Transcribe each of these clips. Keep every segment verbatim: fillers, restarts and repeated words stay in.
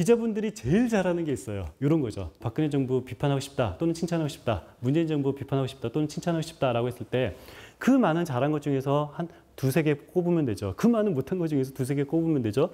기자분들이 제일 잘하는 게 있어요. 이런 거죠. 박근혜 정부 비판하고 싶다 또는 칭찬하고 싶다. 문재인 정부 비판하고 싶다 또는 칭찬하고 싶다라고 했을 때 그 많은 잘한 것 중에서 한 두세 개 꼽으면 되죠. 그 많은 못한 것 중에서 두세 개 꼽으면 되죠.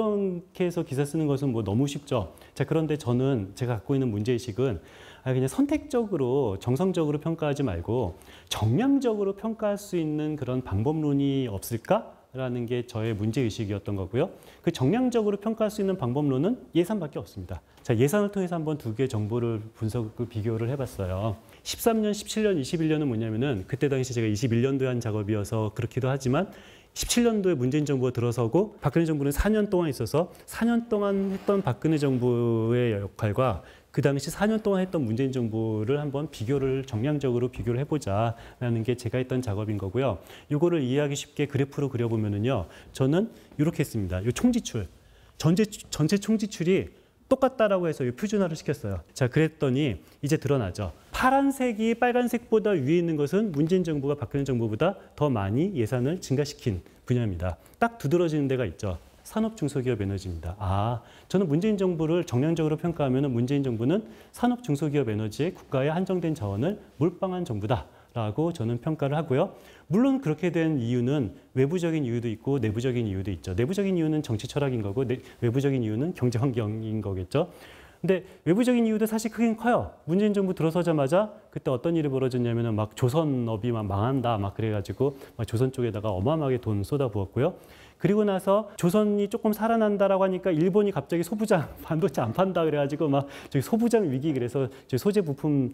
이렇게 해서 기사 쓰는 것은 뭐 너무 쉽죠. 자, 그런데 저는 제가 갖고 있는 문제의식은 그냥 선택적으로 정성적으로 평가하지 말고 정량적으로 평가할 수 있는 그런 방법론이 없을까? 라는 게 저의 문제의식이었던 거고요. 그 정량적으로 평가할 수 있는 방법론은 예산밖에 없습니다. 자, 예산을 통해서 한번 두 개의 정보를 분석을 비교를 해봤어요. 십삼 년, 십칠 년, 이십일 년은 뭐냐면은 그때 당시 제가 이십일 년도에 한 작업이어서 그렇기도 하지만 십칠 년도에 문재인 정부가 들어서고 박근혜 정부는 사 년 동안 있어서 사 년 동안 했던 박근혜 정부의 역할과 그 당시 사 년 동안 했던 문재인 정부를 한번 비교를 정량적으로 비교를 해보자라는 게 제가 했던 작업인 거고요. 이거를 이해하기 쉽게 그래프로 그려보면은요, 저는 이렇게 했습니다. 이 총지출, 전체 전체 총지출이 똑같다라고 해서 이 표준화를 시켰어요. 자, 그랬더니 이제 드러나죠. 파란색이 빨간색보다 위에 있는 것은 문재인 정부가 박근혜 정부보다 더 많이 예산을 증가시킨 분야입니다. 딱 두드러지는 데가 있죠. 산업중소기업 에너지입니다. 아, 저는 문재인 정부를 정량적으로 평가하면 문재인 정부는 산업중소기업 에너지에 국가의 한정된 자원을 몰빵한 정부다라고 저는 평가를 하고요. 물론 그렇게 된 이유는 외부적인 이유도 있고 내부적인 이유도 있죠. 내부적인 이유는 정치 철학인 거고 내, 외부적인 이유는 경제 환경인 거겠죠. 근데 외부적인 이유도 사실 크긴 커요. 문재인 정부 들어서자마자 그때 어떤 일이 벌어졌냐면은 막 조선업이 막 망한다 막 그래가지고 막 조선 쪽에다가 어마어마하게 돈 쏟아부었고요. 그리고 나서 조선이 조금 살아난다라고 하니까 일본이 갑자기 소부장 반도체 안 판다 그래가지고 막 저기 소부장 위기 그래서 소재 부품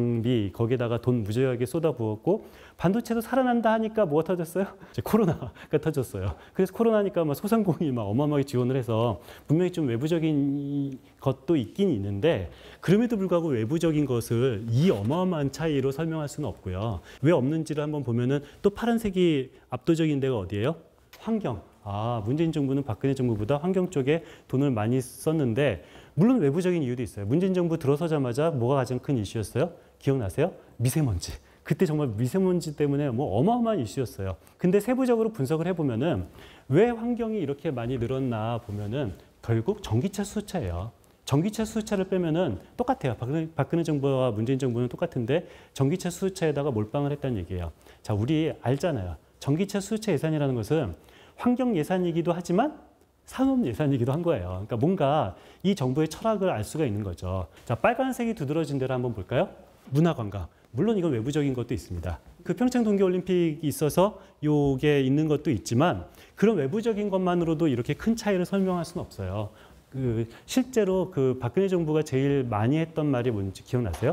장비 거기에다가 돈 무지하게 쏟아부었고 반도체도 살아난다 하니까 뭐가 터졌어요? 이제 코로나가 터졌어요. 그래서 코로나니까 막 소상공인이 막 어마어마하게 지원을 해서 분명히 좀 외부적인 것도 있긴 있는데 그럼에도 불구하고 외부적인 것을 이 어마어마한 차이로 설명할 수는 없고요. 왜 없는지를 한번 보면은 또 파란색이 압도적인 데가 어디예요? 환경. 아, 문재인 정부는 박근혜 정부보다 환경 쪽에 돈을 많이 썼는데 물론 외부적인 이유도 있어요. 문재인 정부 들어서자마자 뭐가 가장 큰 이슈였어요? 기억나세요? 미세먼지. 그때 정말 미세먼지 때문에 뭐 어마어마한 이슈였어요. 근데 세부적으로 분석을 해보면은 왜 환경이 이렇게 많이 늘었나 보면은 결국 전기차 수요차예요. 전기차 수요차를 빼면은 똑같아요. 박근혜, 박근혜 정부와 문재인 정부는 똑같은데 전기차 수요차에다가 몰빵을 했다는 얘기예요. 자, 우리 알잖아요. 전기차 수요차 예산이라는 것은 환경 예산이기도 하지만 산업 예산이기도 한 거예요. 그러니까 뭔가 이 정부의 철학을 알 수가 있는 거죠. 자, 빨간색이 두드러진 데를 한번 볼까요? 문화관광. 물론 이건 외부적인 것도 있습니다. 그 평창 동계올림픽이 있어서 요게 있는 것도 있지만 그런 외부적인 것만으로도 이렇게 큰 차이를 설명할 수는 없어요. 그 실제로 그 박근혜 정부가 제일 많이 했던 말이 뭔지 기억나세요?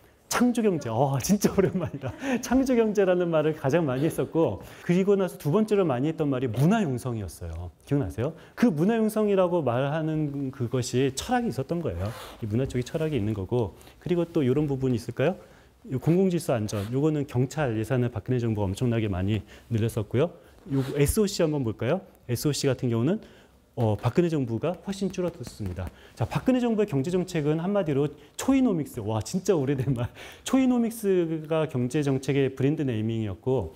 창조경제. 어, 진짜 오랜만이다. 창조경제라는 말을 가장 많이 했었고 그리고 나서 두 번째로 많이 했던 말이 문화융성이었어요. 기억나세요? 그 문화융성이라고 말하는 그것이 철학이 있었던 거예요. 이 문화 쪽에 철학이 있는 거고 그리고 또 이런 부분이 있을까요? 공공질서 안전. 요거는 경찰 예산을 박근혜 정부가 엄청나게 많이 늘렸었고요. 요 에스오씨 한번 볼까요? 에스오씨 같은 경우는 어, 박근혜 정부가 훨씬 줄어들었습니다. 자, 박근혜 정부의 경제정책은 한마디로 초이노믹스. 와, 진짜 오래된 말. 초이노믹스가 경제정책의 브랜드 네이밍이었고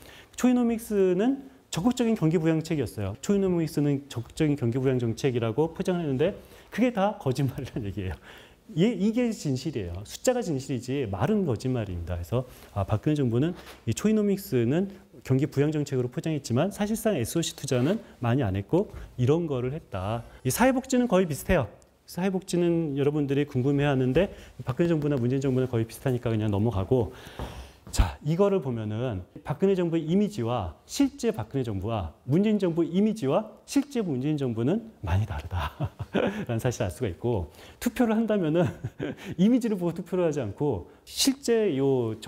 초이노믹스는 적극적인 경기부양책이었어요. 초이노믹스는 적극적인 경기부양 정책이라고 포장을 했는데 그게 다 거짓말이라는 얘기예요. 예, 이게 진실이에요. 숫자가 진실이지 말은 거짓말입니다. 그래서 아, 박근혜 정부는 이 초이노믹스는 경기 부양 정책으로 포장했지만 사실상 에스오씨 투자는 많이 안 했고 이런 거를 했다. 이 사회복지는 거의 비슷해요. 사회복지는 여러분들이 궁금해하는데 박근혜 정부나 문재인 정부는 거의 비슷하니까 그냥 넘어가고 자, 이거를 보면은 박근혜 정부의 이미지와 실제 박근혜 정부와 문재인 정부 이미지와 실제 문재인 정부는 많이 다르다라는 사실을 알 수가 있고 투표를 한다면은 이미지를 보고 투표를 하지 않고 실제 요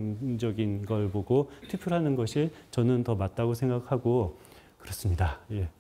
정량적인 걸 보고 투표를 하는 것이 저는 더 맞다고 생각하고 그렇습니다. 예.